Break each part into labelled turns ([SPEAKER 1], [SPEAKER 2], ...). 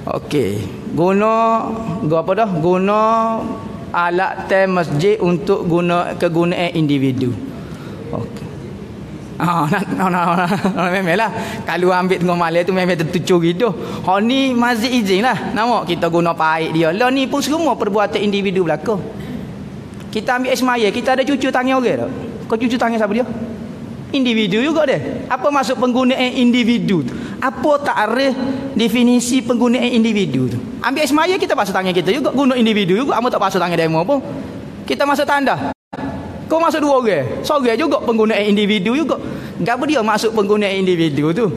[SPEAKER 1] Okey, guna alat masjid untuk kegunaan individu. Okey. Memanglah kalau ambil tengah malam tu memang tertucur gitu. Hak ni masjid izin lah. Nama kita guna paik dia. Lah ni pun semua perbuatan individu belaka. Kita ambil semaya, kita ada cucu tangan orang tak? Kau cucu tangan siapa dia? Individu juga dia. Apa maksud penggunaan individu tu? Apa takrif definisi penggunaan individu tu? Ambil semaya kita basuh tangan kita juga, guna individu juga. Amo tak basuh tangan demo pun. Kita masuk tanda. Kau masuk dua orang. Seorang juga penggunaan individu juga. Gapo dia masuk penggunaan individu tu?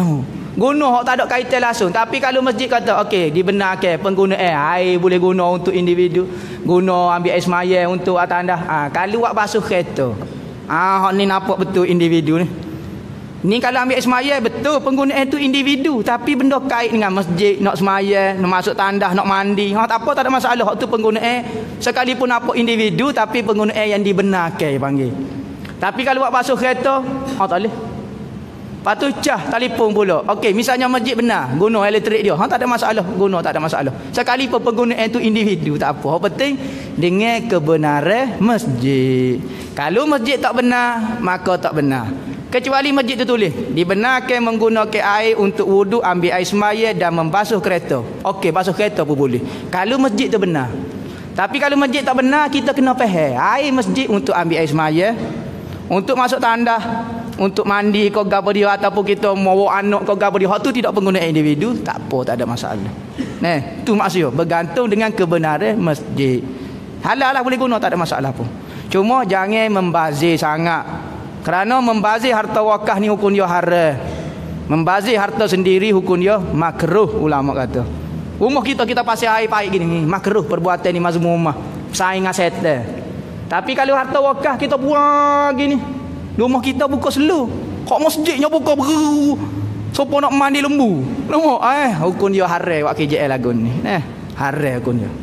[SPEAKER 1] Guna hak tak ada kaitan langsung. Tapi kalau masjid kata okey, dibenarkan penggunaan air boleh guna untuk individu, guna ambil air semaya untuk tanda. Kalau buat basuh kereta. Hak ni nampak betul individu ni. Ni kalau ambil semaya betul penggunaan tu individu, tapi benda kait dengan masjid, nak semaya, nak masuk tandah, nak mandi, tak apa, tak ada masalah. Hak tu penggunaan sekalipun apa individu, tapi penggunaan yang dibenarkan panggil. Tapi kalau buat basuh kereta, tak boleh. Lepas tu telefon pula. Okey, misalnya masjid benar guna elektrik dia, tak ada masalah, guna tak ada masalah. Sekalipun penggunaan tu individu, tak apa. Yang penting dengan kebenaran masjid. Kalau masjid tak benar, maka tak benar. Kecuali masjid tu tulis dibenarkan menggunakan air untuk wuduk, ambil air semaya dan membasuh kereta. Okey, basuh kereta pun boleh kalau masjid tu benar. Tapi kalau masjid tak benar, kita kena faham air masjid untuk ambil air semaya, untuk masuk tandah, untuk mandi kau gapo dia, ataupun kita mau anak kau gapo dia, hak tu tidak penggunaan individu, tak apa, tak ada masalah. Nah, tu maksudnya bergantung dengan kebenaran masjid. Halal lah boleh guna, tak ada masalah pun. Cuma jangan membazir sangat. Kerana membazir harta wakaf ni hukum dia haram. Membazir harta sendiri hukum dia makruh, ulama kata. Rumah kita pasal air pahit gini, makruh perbuatan ni mazmumah, saing dengan setan. Tapi kalau harta wakaf kita buang gini, rumah kita buka selu, kok masjidnya buka beru, siapa nak mandi lembu, hukum dia haram. Wak KJL lagu ni haram hukum dia.